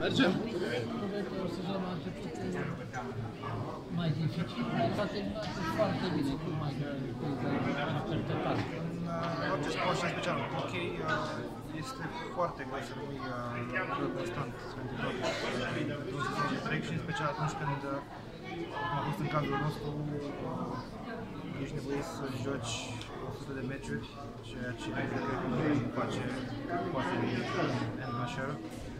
Mergem! O sezon a început mai dificil, dar s-a terminat foarte bine, cum mai așteptat. Orice sport și în special în hockey este foarte greu să rămâi constant într-un sezon întreg și în special atunci când, cum a fost în cazul nostru, ești nevoit să joci 100 de meciuri, ceea ce cred că nu face foarte bine în NHL.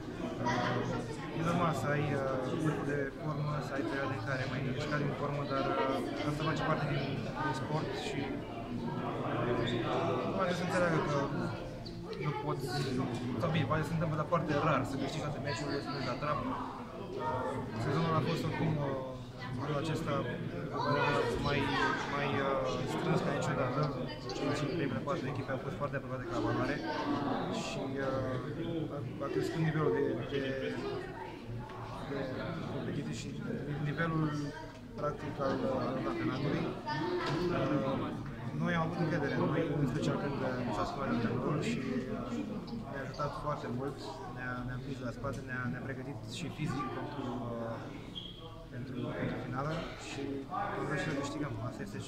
E normal să ai vârful de formă, să ai perioade în care mai scali în formă, dar asta face parte din sport și poate să înțeleagă că nu poți, sau bine, poate se întâmplă, dar foarte rar să câștigi toate meciurile, să mergi la trap. Sezonul a fost oricum anul acesta mai strâns ca niciodată. Primele 4 echipe au fost foarte apropiate ca valoare și a crescut nivelul de competitiv și nivelul practic al campionatului. Noi am avut încredere în noi, în special când s-a schimbat antrenorul și ne-a ajutat foarte mult, ne-a împins la spate, ne-a pregătit și fizic pentru finală și vrem să câștigăm. Asta este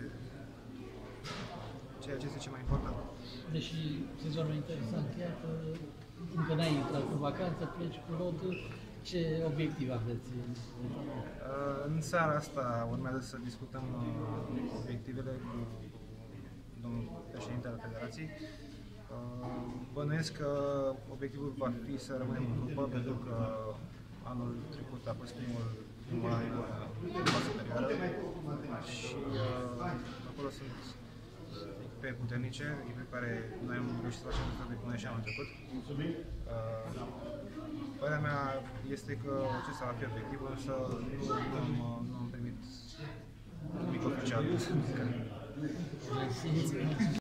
ceea ce este cel mai important. Deși sezonul interesant, chiar că încă n-ai intrat în vacanță, pleci cu rotul, ce obiectiv aveți? În seara asta urmează să discutăm obiectivele cu domnul președinte al Federației. Bănuiesc că obiectivul va fi să rămânem în grupă, pentru că anul trecut a fost primul an superioară și acolo sunt echipe puternice, echipe care noi am reușit să facem rezultate cu noi și anul trecut. Părerea mea este că acesta va fi obiectivul, însă nu am primit nimic oficial.